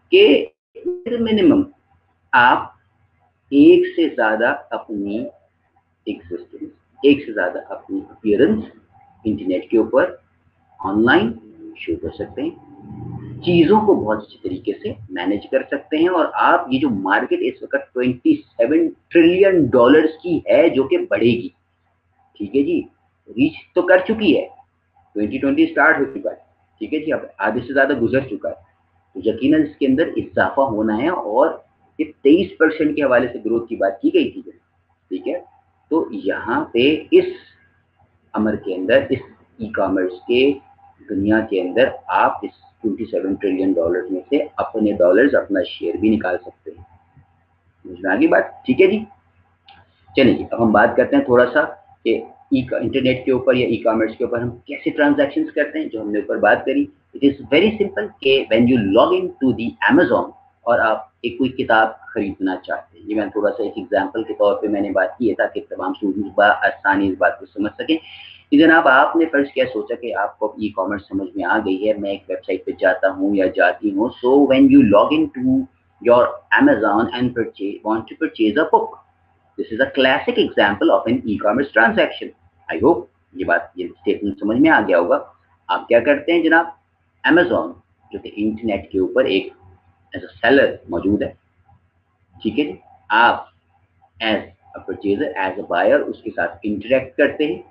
कि मिनिमम आप एक से ज्यादा अपनी एग्जिस्टेंस, एक से ज्यादा अपनी अपीयरेंस इंटरनेट के ऊपर ऑनलाइन शो कर सकते हैं, चीजों को बहुत अच्छे तरीके से मैनेज कर सकते हैं। और आप ये जो मार्केट इस वक्त 27 ट्रिलियन डॉलर्स की है जो कि बढ़ेगी, ठीक है जी, रीच तो कर चुकी है, 2020 स्टार्ट हो चुका है, ठीक है जी, अब आधे से ज्यादा गुजर चुका है, तो यकीनन इसके अंदर इजाफा होना है। और ये 23% के हवाले से ग्रोथ की बात की गई थी, ठीक है। तो यहाँ पे इस अमर के अंदर, इस ई कॉमर्स के दुनिया के अंदर आप इस 27 ट्रिलियन डॉलर में से अपने डॉलर्स, अपना शेयर भी निकाल सकते हैं। समझ में आ गई बात? ठीक है जी, चलिए अब हम बात करते हैं थोड़ा सा कि इंटरनेट के ऊपर या ई कॉमर्स के ऊपर हम कैसे ट्रांजैक्शंस करते हैं, जो हमने ऊपर बात करी। इट इज़ वेरी सिंपल कि when you log in to the Amazon और आप एक कोई किताब खरीदना चाहते हैं, ये मैं थोड़ा सा एक एग्जांपल के तौर पे मैंने बात की है ताकि तमाम स्टूडेंट्स आसानी इस बात को समझ सकें कि जनाब आपने फर्ज क्या सोचा कि आपको ई कॉमर्स समझ में आ गई है, मैं एक वेबसाइट पे जाता हूँ या जाती हूँ, so when you log in to your Amazon and want to purchase a book. This is a classic example of an e-commerce transaction. I hope ये स्टेटमेंट समझ में आ गया होगा। आप क्या करते हैं जनाब, Amazon जो कि इंटरनेट के ऊपर एक एज अ सेलर मौजूद है, ठीक है जी, आप as a purchaser, as a buyer उसके साथ इंटरेक्ट करते हैं,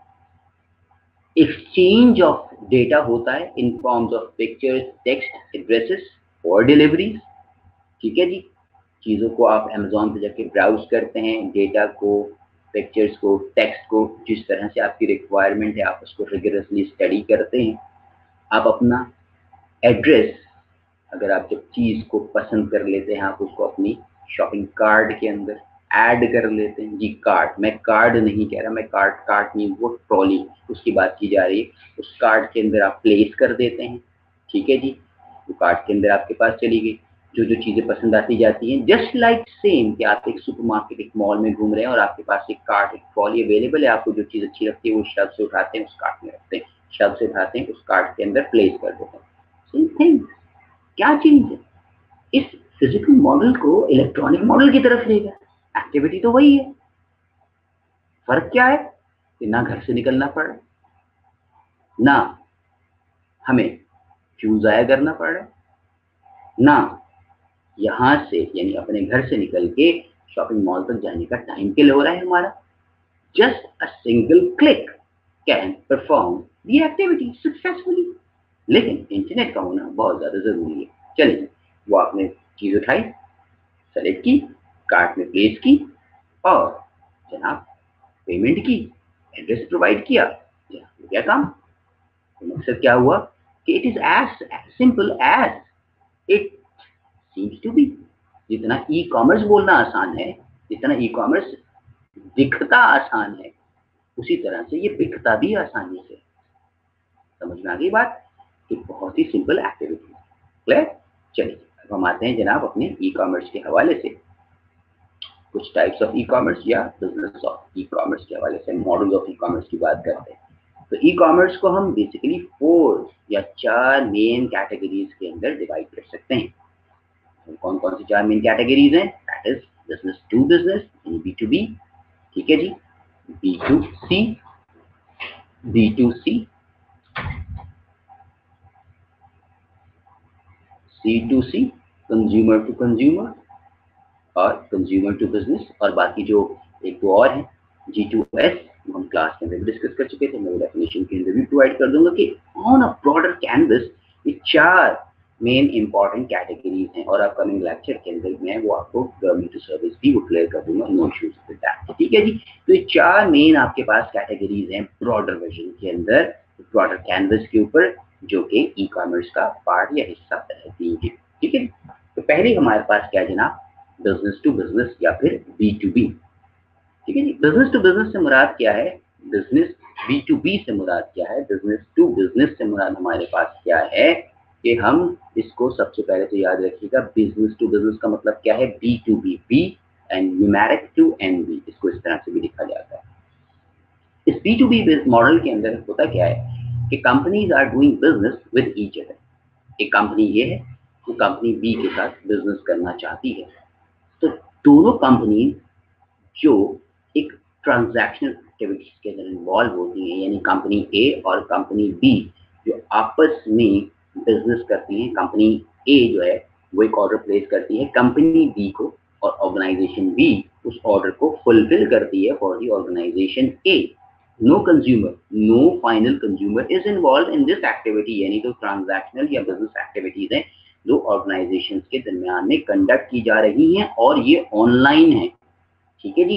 एक्सचेंज ऑफ डेटा होता है in forms of pictures, text, addresses और डिलीवरीज, ठीक है जी। चीज़ों को आप अमेजोन पे जाके ब्राउज करते हैं, डेटा को, पिक्चर्स को, टेक्स्ट को, जिस तरह से आपकी रिक्वायरमेंट है आप उसको रिगरसली स्टडी करते हैं। आप अपना एड्रेस, अगर आप जब चीज़ को पसंद कर लेते हैं आप उसको अपनी शॉपिंग कार्ड के अंदर ऐड कर लेते हैं। जी कार्ड, मैं कार्ड नहीं कह रहा, मैं कार्ड नहीं, वो ट्रॉली उसकी बात की जा रही है। उस कार्ड के अंदर आप प्लेस कर देते हैं, ठीक है जी। वो कार्ड के अंदर आपके पास चली गई, जो जो चीज़ें पसंद आती जाती हैं। जस्ट लाइक सेम कि आप एक सुपरमार्केट, एक मॉल में घूम रहे हैं और आपके पास एक कार्ड, एक ट्रॉली अवेलेबल है, आपको जो चीज़ अच्छी लगती है वो शब्द से उठाते हैं, उस कार्ड में रखते हैं, शब्द से उठाते हैं, उस कार्ड के अंदर प्लेस कर देते हैं। सेम थिंग, क्या चीज़ है, इस फिजिकल मॉडल को इलेक्ट्रॉनिक मॉडल की तरफ ले गया। एक्टिविटी तो वही है, फर्क क्या है कि ना घर से निकलना पड़ रहा, ना हमें फ्यूल ज़ाया करना पड़ रहा, ना यहाँ से यानी अपने घर से निकल के शॉपिंग मॉल तक जाने का टाइम किल हो रहा है हमारा। Just a single click can perform the activity successfully. लेकिन इंटरनेट का होना बहुत ज़्यादा ज़रूरी है। चलिए, वो आपने चीज़ उठाई, सेलेक्ट की, कार्ट में प्लेस की और जनाब पेमेंट की, एड्रेस प्रोवाइड किया, क्या काम। तो मकसद क्या हुआ कि it is as simple as it seems to be. जितना ई कॉमर्स बोलना आसान है, जितना ई कॉमर्स दिखता आसान है, उसी तरह से ये बिकता भी आसानी से। समझ में आ गई बात कि बहुत ही सिंपल एक्टिविटी। क्लियर? चलिए अब हम आते हैं जनाब अपने ई कॉमर्स के हवाले से कुछ टाइप्स ऑफ ई कॉमर्स या बिजनेस ऑफ ई कॉमर्स के हवाले से मॉडल ऑफ ई कॉमर्स की बात करते हैं। तो ई कॉमर्स को हम बेसिकली 4 या 4 मेन कैटेगरीज के अंदर डिवाइड कर सकते हैं। तो कौन कौन सी 4 मेन कैटेगरीज हैं? That is business to business यानी B2B, ठीक है जी, B2C, B2C, C2C, consumer to consumer और कंज्यूमर टू बिजनेस, और बाकी जो एक दो और है G2S, हम क्लास के अंदर भी डिस्कस कर चुके थे, मैं डेफिनेशन के अंदर भी प्रोवाइड कर दूंगा कि ऑन अ ब्रॉडर कैनवस ये 4 मेन इंपॉर्टेंट कैटेगरीज हैं। और अपकमिंग लेक्चर के अंदर मैं वो आपको गवर्नमेंट सर्विस भी वो क्लियर कर दूंगा, नो इश्यूज विद दैट, ठीक है जी। तो ये 4 मेन आपके पास कैटेगरीज हैं ब्रॉडर वर्जन के अंदर, ब्रॉडर कैनवस के ऊपर, जो कि ई कॉमर्स का पार्ट या हिस्सा रहती है, ठीक है। तो पहले हमारे पास क्या है जनाब, बिजनेस टू बिजनेस या फिर B2B, ठीक है जी। बिजनेस टू बिजनेस से मुराद क्या है, बिजनेस B2B से मुराद क्या है, बिजनेस टू बिजनेस से मुराद हमारे पास क्या है कि हम इसको सबसे पहले तो याद रखिएगा, बिजनेस टू बिजनेस का मतलब क्या है, B2B, B and numeric two NB, इसको इस तरह से भी लिखा जाता है। इस B2B मॉडल के अंदर होता क्या है कि companies are doing business with each other. एक कंपनी ये है, वो कंपनी B के साथ बिजनेस करना चाहती है, तो दोनों कंपनी जो एक ट्रांजैक्शनल एक्टिविटीज के अंदर इन्वॉल्व होती हैं, यानी कंपनी A और कंपनी B जो आपस में बिजनेस करती हैं, कंपनी A जो है वो एक ऑर्डर प्लेस करती है कंपनी B को, और ऑर्गेनाइजेशन B उस ऑर्डर को फुलफिल करती है for the organisation A। No consumer, no final consumer is involved in this activity, यानी तो ट्रांजैक्शनल या बिजनेस एक्टिविटीज हैं जो ऑर्गेनाइजेशन के दरमियान में कंडक्ट की जा रही हैं, और ये ऑनलाइन है, ठीक है जी।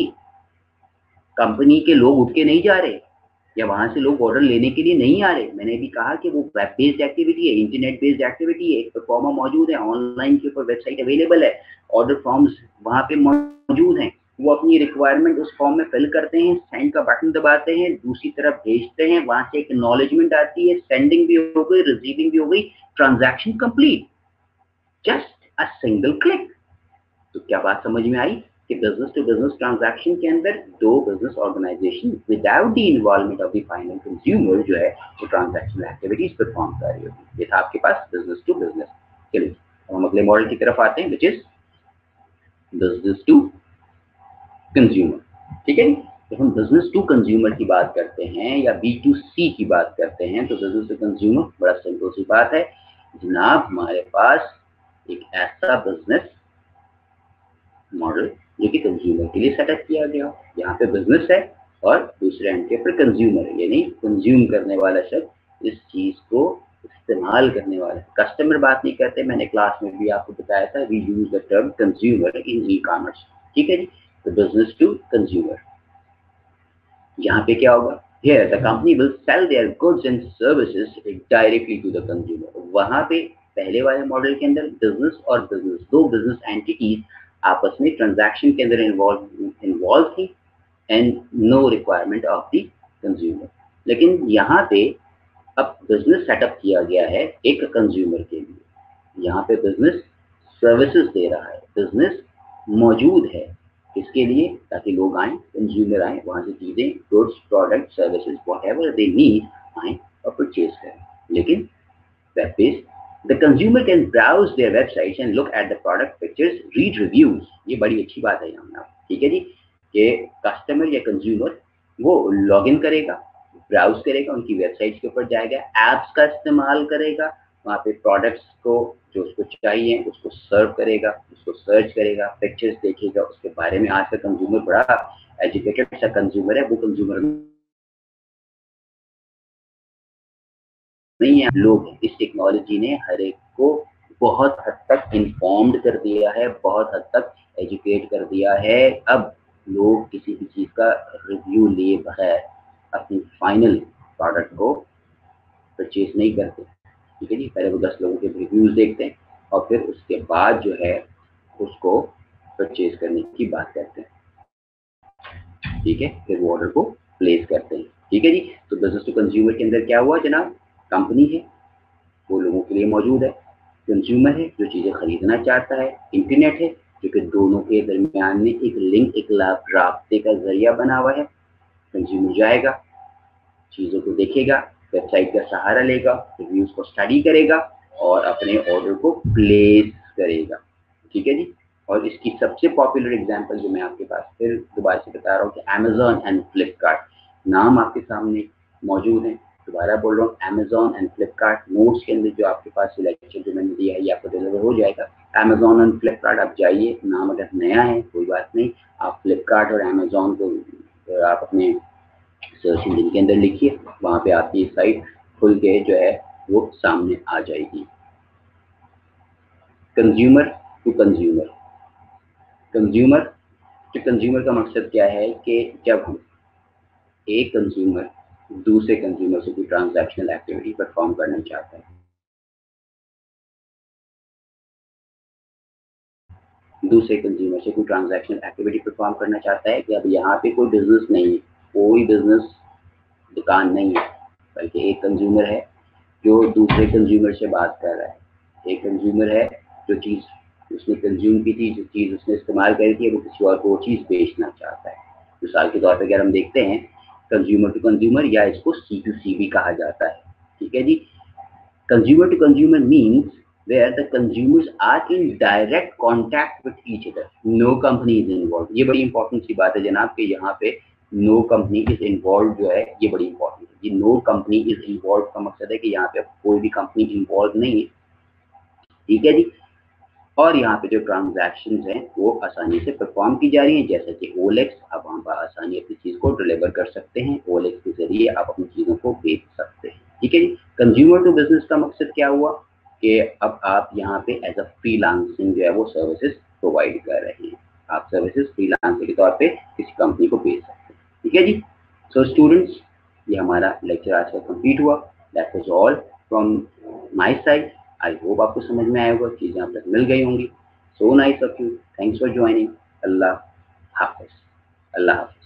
कंपनी के लोग उठ के नहीं जा रहे या वहां से लोग ऑर्डर लेने के लिए नहीं आ रहे। मैंने भी कहा कि वो वेब बेस्ड एक्टिविटी है, इंटरनेट बेस्ड एक्टिविटी है, एक प्लेटफॉर्म मौजूद है, ऑनलाइन के ऊपर वेबसाइट अवेलेबल है, ऑर्डर फॉर्म्स वहां पे मौजूद हैं, वो अपनी रिक्वायरमेंट उस फॉर्म में फिल करते हैं, सेंड का बटन दबाते हैं, दूसरी तरफ भेजते हैं, वहां से एक एक्नॉलेजमेंट आती है, सेंडिंग भी हो गई, रिसीविंग भी हो गई, transaction complete, just a single click. तो क्या बात समझ में आई कि बिजनेस टू बिजनेस ट्रांजैक्शन के अंदर दो business organisation without the involvement of the final consumer जो है वो ट्रांजैक्शनल एक्टिविटीज परफॉर्म कर रही होगी। ये था आपके पास बिजनेस टू बिजनेस। चलिए हम अगले मॉडल की तरफ आते हैं, which is business to consumer, ठीक है। जब हम बिजनेस टू कंज्यूमर की बात करते हैं या B2C की बात करते हैं, तो बिजनेस टू कंज्यूमर बड़ा सिंपल सी बात है जनाब, हमारे पास एक ऐसा बिजनेस मॉडल जो कि कंज्यूमर के लिए सेटअप किया गया, यहाँ पे बिजनेस है और दूसरे एंड के ऊपर कंज्यूमर है, यानी कंज्यूम करने वाला शख्स, इस चीज को इस्तेमाल करने वाला। कस्टमर बात नहीं करते, मैंने क्लास में भी आपको बताया था, we use the term consumer in e commerce, ठीक है जी। तो बिजनेस टू कंज्यूमर, यहाँ पे क्या होगा, here the company will sell their goods and services directly to the consumer। वहाँ पे पहले वाले मॉडल के अंदर बिजनेस और बिजनेस, दो बिजनेस एंटिटीज आपस में ट्रांजैक्शन के अंदर इन्वॉल्व थी and no requirement of the consumer. लेकिन यहाँ पे अब बिजनेस सेटअप किया गया है एक कंज्यूमर के लिए, यहाँ पे बिजनेस सर्विसेज दे रहा है, बिजनेस मौजूद है इसके लिए ताकि लोग आए, कंज्यूमर आए, वहाँ से चीजें, goods, product, services, whatever they need आए और परचेज करें। लेकिन web page, the consumer can browse their websites and look at the product pictures, read reviews. ये बड़ी अच्छी बात है यहाँ, ठीक है जी, कि कस्टमर या कंज्यूमर वो लॉग इन करेगा, ब्राउज करेगा, उनकी वेबसाइट के ऊपर जाएगा, एप्स का इस्तेमाल करेगा, वहाँ पे प्रोडक्ट्स को जो उसको चाहिए उसको सर्व करेगा, उसको सर्च करेगा, पिक्चर्स देखेगा, उसके बारे में। आज का कंज्यूमर बड़ा एजुकेटेड सा कंज्यूमर है, वो कंज्यूमर नहीं है, लोग। इस टेक्नोलॉजी ने हर एक को बहुत हद तक इन्फॉर्म्ड कर दिया है, बहुत हद तक एजुकेट कर दिया है। अब लोग किसी भी चीज का रिव्यू लिए बगैर अपनी फाइनल प्रोडक्ट को परचेज नहीं करते, ठीक है जी। पहले वो 10 लोगों के रिव्यूज देखते हैं और फिर उसके बाद जो है उसको परचेज करने की बात करते हैं, ठीक है, फिर वो ऑर्डर को प्लेस करते हैं, ठीक है जी। तो बिजनेस टू कंज्यूमर के अंदर क्या हुआ जनाब, कंपनी है वो लोगों के लिए मौजूद है, कंज्यूमर है जो चीजें खरीदना चाहता है, इंटरनेट है जो कि दोनों के दरमियान में एक लिंक, एक रास्ते का जरिया बना हुआ है। कंज्यूमर जाएगा, चीजों को देखेगा, वेबसाइट का सहारा लेगा, रिव्यूज को स्टडी करेगा और अपने ऑर्डर को प्लेस करेगा, ठीक है जी। और इसकी सबसे पॉपुलर एग्जांपल जो मैं आपके पास फिर दोबारा से बता रहा हूँ कि अमेजॉन एंड फ्लिपकार्ट, नाम आपके सामने मौजूद है, दोबारा बोल रहा हूँ, अमेजॉन एंड फ्लिपकार्ट। नोट्स के अंदर जो आपके पास लेक्चर जो मैंने दिया है ये आपको डिलीवर हो जाएगा। अमेजॉन एंड फ्लिपकार्ट आप जाइए, नाम अगर नया है कोई बात नहीं, आप फ्लिपकार्ट और अमेजॉन को आप अपने सर्च इंजन के अंदर लिखिए, वहाँ पे आपकी साइट खुल के जो है वो सामने आ जाएगी। Consumer to consumer, consumer to consumer का मकसद क्या है कि जब एक कंज्यूमर दूसरे कंज्यूमर से कोई ट्रांजैक्शनल एक्टिविटी परफॉर्म करना चाहता है, दूसरे कंज्यूमर से कोई ट्रांजैक्शनल एक्टिविटी परफॉर्म करना चाहता है कि अब यहाँ पे कोई बिजनेस नहीं है, कोई बिजनेस दुकान नहीं है, बल्कि एक कंज्यूमर है जो दूसरे कंज्यूमर से बात कर रहा है, एक कंज्यूमर है जो चीज़ उसने कंज्यूम की थी, जो चीज़ उसने इस्तेमाल करी थी, वो किसी और को वो चीज़ बेचना चाहता है। मिसाल के तौर पर अगर हम देखते हैं कंज्यूमर टू कंज्यूमर या इसको C2C भी कहा जाता है, ठीक है जी। Consumer to consumer means where the consumers are in direct contact with each other, no company is involved। ये बड़ी इंपॉर्टेंट सी बात है जनाब कि यहाँ पे नो कंपनी इज इन्वॉल्व जो है, ये बड़ी इंपॉर्टेंट है। ये नो कंपनी इज इन्वॉल्व का मकसद है कि यहाँ पे कोई भी कंपनी इन्वॉल्व नहीं है, ठीक है जी। और यहाँ पे जो ट्रांजैक्शन हैं वो आसानी से परफॉर्म की जा रही हैं, जैसे कि OLX, आप वहाँ पर आसानी अपनी चीज़ को डिलीवर कर सकते हैं, OLX के जरिए आप अपनी चीज़ों को बेच सकते हैं, ठीक है जी। कंज्यूमर टू बिजनेस का मकसद क्या हुआ कि अब आप यहाँ पे एज अ फ्रीलांसिंग जो है वो सर्विसेज प्रोवाइड कर रहे हैं, आप सर्विसेज फ्रीलांसर के तौर पे किसी कंपनी को बेच सकते हैं, ठीक है जी। सो स्टूडेंट्स, ये हमारा लेक्चर आज का कंप्लीट हुआ। That was all from my side. I hope आपको समझ में आया होगा, चीज़ें आप तक मिल गई होंगी। So nice of you, thanks for joining. अल्लाह हाफिज़, अल्लाह हाफिज़।